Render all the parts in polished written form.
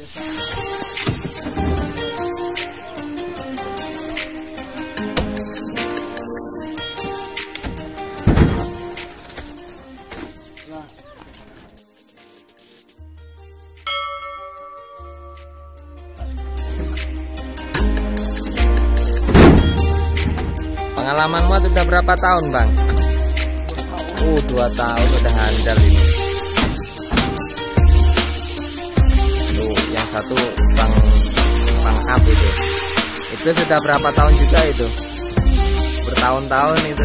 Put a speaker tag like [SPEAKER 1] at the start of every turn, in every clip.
[SPEAKER 1] Pengalamanmu sudah berapa tahun, Bang? 2 tahun udah handal ini. Tuh, yang satu Bang Ab itu. Itu sudah berapa tahun juga itu? Bertahun-tahun itu.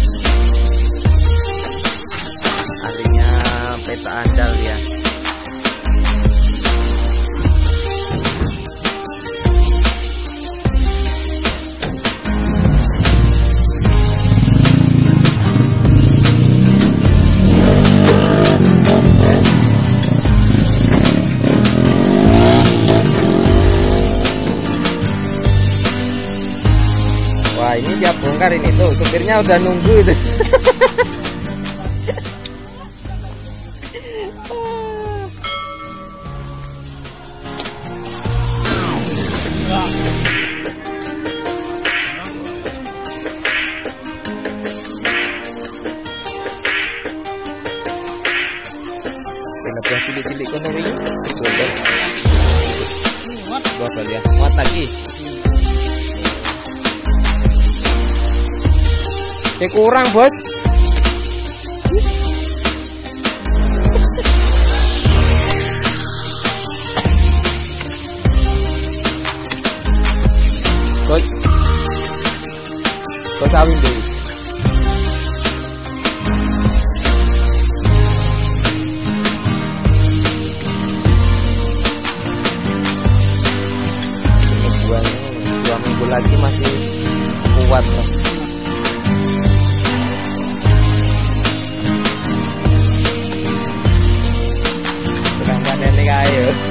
[SPEAKER 1] Ahlinya peta andal ya. Wah, ini dia bongkar ini tuh, supirnya udah nunggu itu. Buah cilik-cilik kono iki. Buah ya. Muat lagi. Kurang, Bos. Kau kawin dulu. Dua minggu lagi masih kuat, Bos. Ayo.